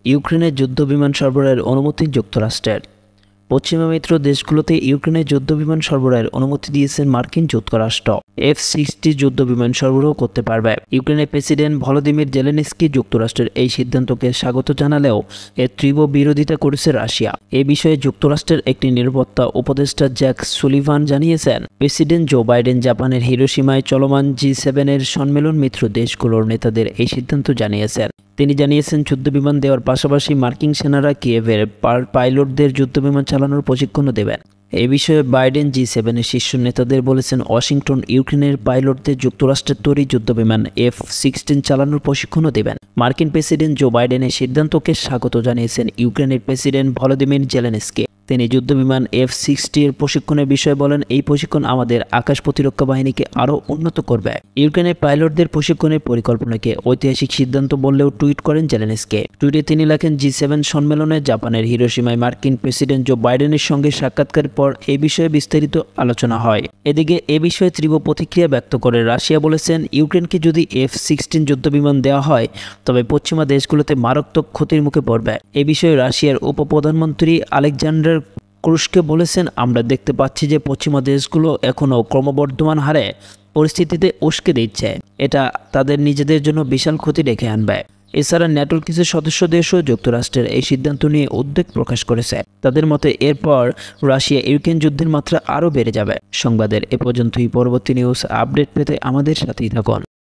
ইউক্রেনের যুদ্ধবিমান সরবরাহের অনুমতি যুক্তরাষ্ট্রের। পশ্চিমা মিত্র দেশগুলোতে ইউক্রেনের যুদ্ধবিমান সরবরাহের অনুমতি দিয়েছেন মার্কিন যুক্তরাষ্ট্র। F-60 যুদ্ধবিমান সরবরাহ করতে পারবে। ইউক্রেনের প্রেসিডেন্ট ভলোদিমির জেলেনস্কি যুক্তরাষ্ট্রের এই সিদ্ধান্তকে স্বাগত জানালেও এর তীব্র বিরোধিতা করেছে রাশিয়া। এ বিষয়ে যুক্তরাষ্ট্রের একটি নিরাপত্তা উপদেষ্টা জ্যাক সুলিভান জানিয়েছেন, প্রেসিডেন্ট জো বাইডেন জাপানের হিরোশিমায় চলমান G7-এর সম্মেলন মিত্র দেশগুলোর নেতাদের এই সিদ্ধান্ত জানিয়েছেন। তিনি জানিয়েছেন, যুদ্ধবিমান দেওয়ার পাশাপাশি মার্কিন সেনারা কিয়েভের পাইলটদের যুদ্ধবিমান চালানোর প্রশিক্ষণও দেবেন। এই বিষয়ে বাইডেন G7-এর শীর্ষ নেতাদের বলেছেন, ওয়াশিংটন ইউক্রেনের পাইলটদের যুক্তরাষ্ট্রের তৈরি যুদ্ধবিমান F-16 চালানোর প্রশিক্ষণও দেবেন। মার্কিন প্রেসিডেন্ট জো বাইডেনের সিদ্ধান্তকে স্বাগত জানিয়েছেন ইউক্রেনের প্রেসিডেন্ট ভলোদিমির জেলেনস্কি। তিনি যুদ্ধবিমান F-60 এর প্রশিক্ষণের বিষয়ে বলেন, এই প্রশিক্ষণ আমাদের আকাশ প্রতিরক্ষা বাহিনীকে আরও উন্নত করবে। ইউক্রেনের পাইলটদের প্রশিক্ষণের পরিকল্পনাকে ঐতিহাসিক সিদ্ধান্ত বললেও টুইট করেন জেলেনস্কি। টুইটে তিনি লেখেন, G7 সম্মেলনে জাপানের হিরোশিমায় মার্কিন প্রেসিডেন্ট জো বাইডেনের সঙ্গে সাক্ষাৎকারের পর এই বিষয়ে বিস্তারিত আলোচনা হয়। এদিকে এ বিষয়ে তীব্র প্রতিক্রিয়া ব্যক্ত করে রাশিয়া বলেছেন, ইউক্রেনকে যদি F-16 যুদ্ধবিমান দেওয়া হয় তবে পশ্চিমা দেশগুলোতে মারাত্মক ক্ষতির মুখে পড়বে। এ বিষয়ে রাশিয়ার উপপ্রধানমন্ত্রী আলেকজান্ডার ক্রুশকে বলেছেন, আমরা দেখতে পাচ্ছি যে পশ্চিমা দেশগুলো এখনও ক্রমবর্ধমান হারে পরিস্থিতিতে উস্কে দিচ্ছে। এটা তাদের নিজেদের জন্য বিশাল ক্ষতি ডেকে আনবে। এছাড়া ন্যাটোর কিছু সদস্য দেশও যুক্তরাষ্ট্রের এই সিদ্ধান্ত নিয়ে উদ্বেগ প্রকাশ করেছে। তাদের মতে এরপর রাশিয়া ইউক্রেন যুদ্ধের মাত্রা আরও বেড়ে যাবে। সংবাদের এ পর্যন্তই। পরবর্তী নিউজ আপডেট পেতে আমাদের সাথেই থাকুন।